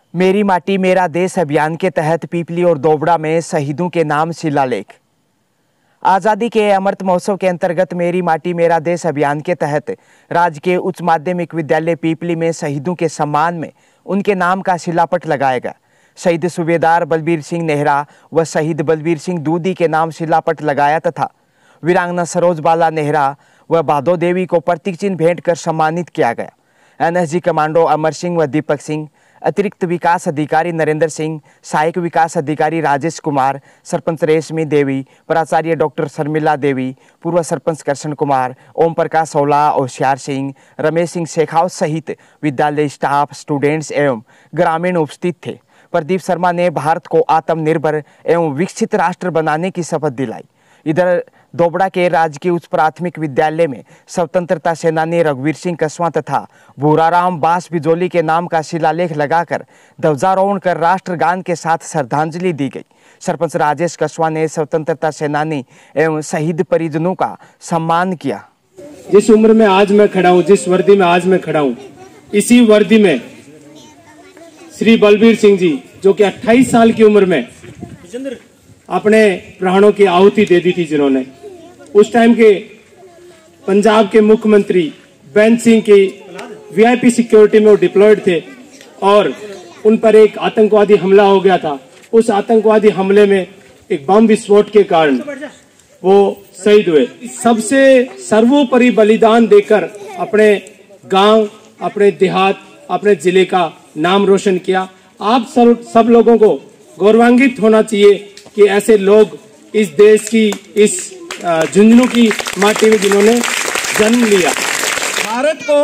मेरी माटी मेरा देश अभियान के तहत पीपली और दोबड़ा में शहीदों के नाम शिलालेख। आज़ादी के अमृत महोत्सव के अंतर्गत मेरी माटी मेरा देश अभियान के तहत राजकीय उच्च माध्यमिक विद्यालय पीपली में शहीदों के सम्मान में उनके नाम का शिलापट लगाया गया। शहीद सूबेदार बलबीर सिंह नेहरा व शहीद बलबीर सिंह दूधी के नाम शिलापट लगाया तथा वीरांगना सरोज बाला नेहरा व भादो देवी को प्रतीक चिन्ह भेंट कर सम्मानित किया गया। एनएसजी कमांडो अमर सिंह व दीपक सिंह, अतिरिक्त विकास अधिकारी नरेंद्र सिंह, सहायक विकास अधिकारी राजेश कुमार, सरपंच रेशमी देवी, प्राचार्य डॉक्टर शर्मिला देवी, पूर्व सरपंच कृष्ण कुमार, ओम प्रकाश सोला, होशियार सिंह, रमेश सिंह शेखावत सहित विद्यालय स्टाफ, स्टूडेंट्स एवं ग्रामीण उपस्थित थे। प्रदीप शर्मा ने भारत को आत्मनिर्भर एवं विकसित राष्ट्र बनाने की शपथ दिलाई। इधर दोबड़ा के राजकीय उच्च प्राथमिक विद्यालय में स्वतंत्रता सेनानी रघुवीर सिंह कस्वा तथा भूराराम बास बिजोली के नाम का शिलालेख लगाकर ध्वजारोहण कर राष्ट्रगान के साथ श्रद्धांजलि दी गई। सरपंच राजेश कस्वा ने स्वतंत्रता सेनानी एवं शहीद परिजनों का सम्मान किया। जिस उम्र में आज मैं खड़ा हूँ, जिस वर्दी में आज मैं खड़ा हूँ, इसी वर्दी में श्री बलबीर सिंह जी जो कि 28 साल की उम्र में अपने प्राणों की आहुति दे दी थी, जिन्होंने उस टाइम के पंजाब के मुख्यमंत्री बेन सिंह की वीआईपी सिक्योरिटी में वो डिप्लॉयड थे और उन पर एक आतंकवादी हमला हो गया था। उस आतंकवादी हमले में एक बम विस्फोट के कारण वो शहीद हुए। सबसे सर्वोपरि बलिदान देकर अपने गांव, अपने देहात, अपने जिले का नाम रोशन किया। आप सब लोगों को गौरवान्वित होना चाहिए कि ऐसे लोग इस देश की, इस झुंझुनू की माटी में जिन्होंने जन्म लिया। भारत को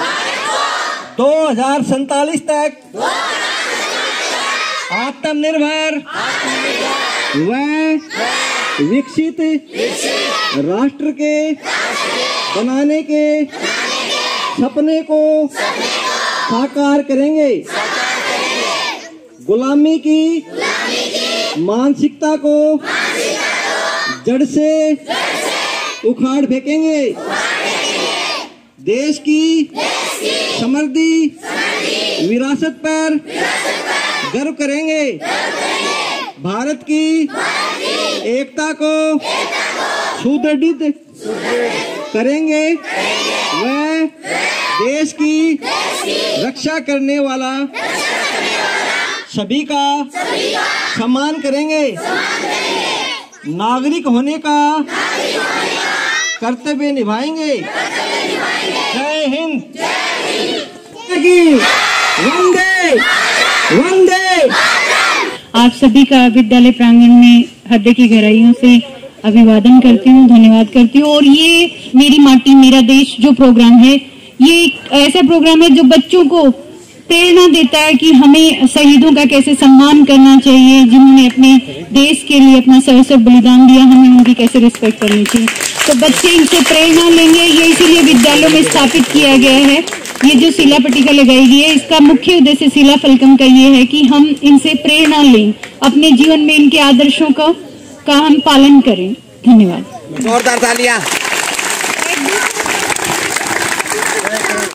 2047 तक आत्मनिर्भर व विकसित राष्ट्र के बनाने के सपने को साकार करेंगे। गुलामी की मानसिकता को जड़ से उखाड़ फेंकेंगे। देश की समृद्धि विरासत पर गर्व करेंगे। भारत की एकता को सुदृढ़ करेंगे व देश की रक्षा करने वाला सभी का सम्मान करेंगे। नागरिक होने का कर्तव्य निभाएंगे। जय हिंद। वंदे वंदे। आप सभी का विद्यालय प्रांगण में हृदय की गहराइयों से अभिवादन करती हूँ, धन्यवाद करती हूँ। और ये मेरी माटी मेरा देश जो प्रोग्राम है, ये एक ऐसा प्रोग्राम है जो बच्चों को प्रेरणा देता है कि हमें शहीदों का कैसे सम्मान करना चाहिए, जिन्होंने अपने देश के लिए अपना सर्वस्व बलिदान दिया, हमें उनकी कैसे रिस्पेक्ट करनी चाहिए। तो बच्चे इनसे प्रेरणा लेंगे। ये इसीलिए विद्यालयों में स्थापित किया गया है। ये जो शिला पट्टिका लगाई गई है, इसका मुख्य उद्देश्य शिला फलकम का ये है कि हम इनसे प्रेरणा लें, अपने जीवन में इनके आदर्शों का हम पालन करें। धन्यवाद। जोरदार तालियां।